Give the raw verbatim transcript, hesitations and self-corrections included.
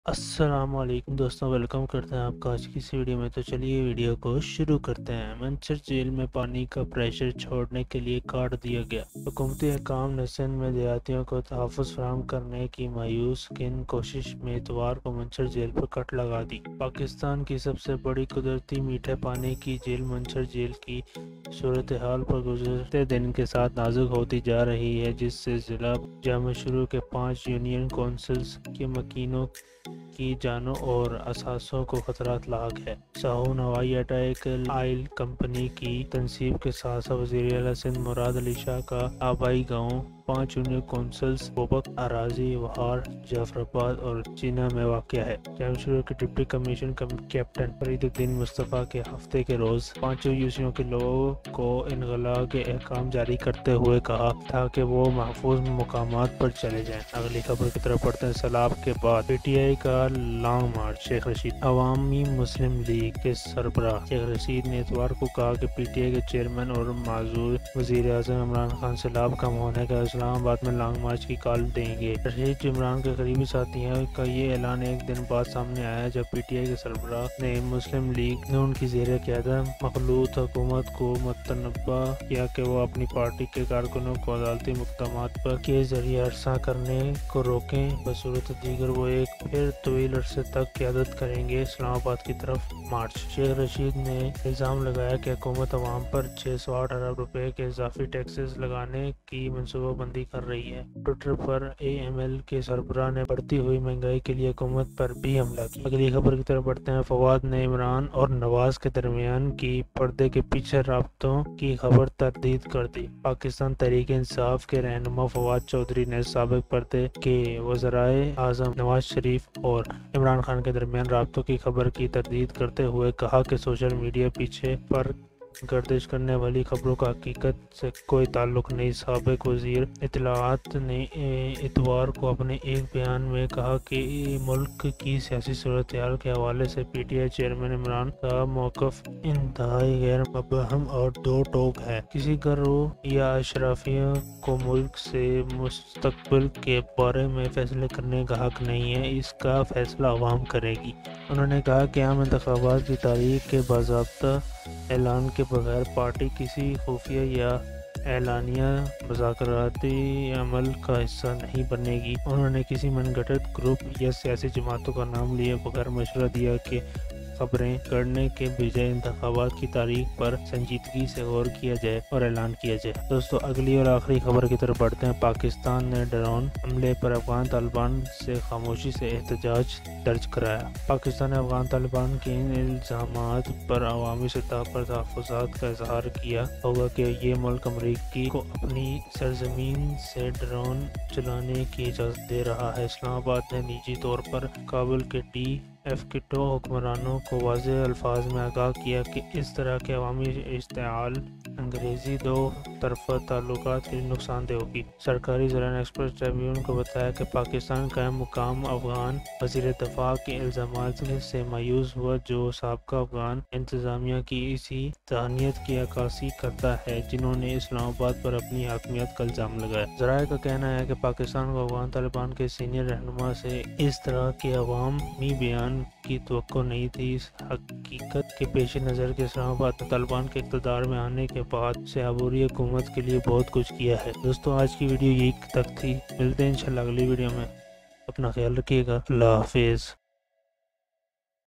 السلام علیکم دوستوں، ویلکم کرتے ہیں آپ کا آج کی اس ویڈیو میں۔ تو چلیے ویڈیو کو شروع کرتے ہیں۔ منچر جیل میں پانی کا پریشر چھوڑنے کے لیے کاٹ دیا گیا۔ حکومتی حکام نے سندھ میں دیہاتیوں کو تحفظ فراہم کرنے کی مایوس کن کوشش میں اتوار کو منچر جیل پر کٹ لگا دی۔ پاکستان کی سب سے بڑی قدرتی میٹھے پانی کی جیل منچر جیل کی صورتحال پر گزرتے دن کے ساتھ نازک ہوتی جا رہی ہے، جس سے ضلع جامع شروع کے پانچ یونین کونسلز کے مکینوں کی جانوں اور اثاثوں کو خطرات لاحق ہے۔ ساہون ہوائی اڈہ ایک آئل کمپنی کی تنصیب کے ساتھ وزیر اعلیٰ سندھ مراد علی شاہ کا آبائی گاؤں پانچ یونین کونسلز بوبک، اراضی، وہار، جعفر آباد اور چینا میں واقع ہے۔ جامع شروع کے ڈپٹی کمیشن کیپٹن فرید الدین مصطفیٰ کے ہفتے کے روز پانچوں یوسیوں کے لوگوں کو انخلا کے احکام جاری کرتے ہوئے کہا تھا کہ وہ محفوظ مقامات پر چلے جائیں۔ اگلی خبر کی طرف پڑھتے ہیں۔ سیلاب کے بعد پی ٹی آئی کا لانگ مارچ۔ شیخ رشید عوامی مسلم لیگ کے سربراہ شیخ رشید نے اتوار کو کہا کہ پی ٹی آئی کے چیئرمین اور معزول وزیر اعظم عمران خان سیلاب کم ہونے کا اسلام آباد میں لانگ مارچ کی کال دیں گے۔ رشید جو عمران کے قریبی ساتھی ہیں کا یہ اعلان ایک دن بعد سامنے آیا جب پی ٹی آئی کے سربراہ نے مسلم لیگ نون کی زیر قیادت مخلوط حکومت کو متنبہ کیا کہ وہ اپنی پارٹی کے کارکنوں کو عدالتی مقدمات پر کے ذریعے عرصہ کرنے کو روکیں، بصورت دیگر وہ ایک پھر طویل عرصے تک قیادت کریں گے۔ اسلام آباد کی طرف مارچ۔ شیخ رشید نے الزام لگایا کہ حکومت عوام پر چھ سو آٹھ ارب روپے کے اضافی ٹیکسز لگانے کی منصوبہ بندی کر رہی ہے۔ ٹوئٹر پر اے ایم ایل کے سربراہ نے بڑھتی ہوئی مہنگائی کے لیے حکومت پر بھی حملہ کیا۔ اگلی خبر کی طرف بڑھتے ہیں۔ فواد نے عمران اور نواز کے درمیان کی پردے کے پیچھے رابطوں کی خبر تردید کر دی۔ پاکستان تحریک انصاف کے رہنما فواد چودھری نے سابق پردے کے وزرائے اعظم نواز شریف اور عمران خان کے درمیان رابطوں کی خبر کی تردید کرتے ہوئے کہا کہ سوشل میڈیا پیچھے پر گردش کرنے والی خبروں کا حقیقت سے کوئی تعلق نہیں۔ سابق وزیر اطلاعات نے اتوار کو اپنے ایک بیان میں کہا کہ ملک کی سیاسی صورتحال کے حوالے سے P T I chairman Imran کا موقف انتہائی غیر مبہم اور دو ٹوک ہے۔ کسی گروہ یا اشرافیہ کو ملک سے مستقبل کے بارے میں فیصلے کرنے کا حق نہیں ہے، اس کا فیصلہ عوام کرے گی۔ انہوں نے کہا کہ عام انتخابات کی تاریخ کے باضابطہ اعلان کے بغیر پارٹی کسی خفیہ یا اعلانیہ مذاکراتی عمل کا حصہ نہیں بنے گی۔ انہوں نے کسی من گھڑت گروپ یا سیاسی جماعتوں کا نام لیے بغیر مشورہ دیا کہ خبریں کرنے کے بجائے انتخابات کی تاریخ پر سنجیدگی سے غور کیا جائے اور اعلان کیا جائے۔ دوستو اگلی اور آخری خبر کی طرف بڑھتے ہیں۔ پاکستان نے ڈرون حملے پر افغان طالبان سے خاموشی سے احتجاج درج کرایا۔ پاکستان نے افغان طالبان کے ان الزامات پر عوامی سطح پر تحفظات کا اظہار کیا ہوگا کہ یہ ملک امریکی کو اپنی سرزمین سے ڈرون چلانے کی اجازت دے رہا ہے۔ اسلام آباد نے نجی طور پر کابل کے ٹی ایف کے دو حکمرانوں کو واضح الفاظ میں آگاہ کیا کہ اس طرح کے عوامی اشتعال انگیزی دو طرفہ تعلقات کے لیے نقصان دہ ہوگی۔ سرکاری ذرائع ایکسپریس ٹریبیون کو بتایا کہ پاکستان قائم مقام افغان وزیر دفاع کے الزامات سے مایوس ہوا، جو سابقہ افغان انتظامیہ کی اسی ذہنیت کی عکاسی کرتا ہے جنہوں نے اسلام آباد پر اپنی حاکمیت کا الزام لگایا۔ ذرائع کا کہنا ہے کہ پاکستان کو افغان طالبان کے سینئر رہنما سے اس طرح کے عوامی بیان کی توقع نہیں تھی۔ اس حقیقت کے پیش نظر کہ اسلام آباد نے طالبان کے اقتدار میں آنے کے بعد سے عبوری حکومت کے لیے بہت کچھ کیا ہے۔ دوستو آج کی ویڈیو یہی تک تھی، ملتے ہیں انشاءاللہ اگلی ویڈیو میں۔ اپنا خیال رکھیے گا۔ اللہ حافظ۔